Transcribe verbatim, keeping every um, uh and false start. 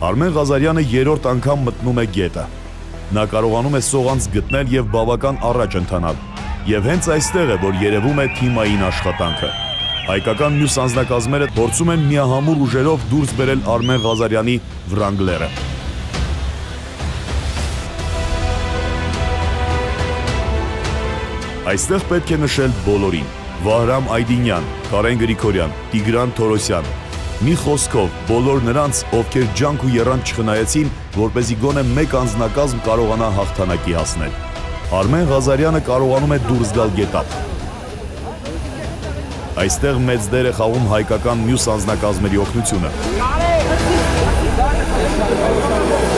Արմեն Ղազարյանը երրորդ անգամ մտնում է գետը։ Նա կարողանում է սողանց գտնել և բավական առաջ ընթանալ։ Եվ հենց այստեղ է, որ երևում է թիմային աշխատանքը։ Հայկական մյուս անձնակազմերը փորձում են միահամուռ ուժերով դուրս բերել Արմեն Ղազարյանի Վրանգլերը։ Այստեղ պետք է նշել բոլորին՝ Վահրամ Այդինյան, Կարեն Գրիգորյան, Տիգրան Թորոսյան։ Մի խոսքով, բոլոր նրանց, ովքեր ջանք ու եռանդ չխնայեցին, որպեսզի գոնե մեկ անձնակազմ կարողանա հաղթանակի հասնել։ Արմեն Ղազարյանը կարողանում է դուրս գալ գետափ։ Այստեղ մեծ դեր է խաղում հայկական մյուս անձնակազմերի օգնությունը։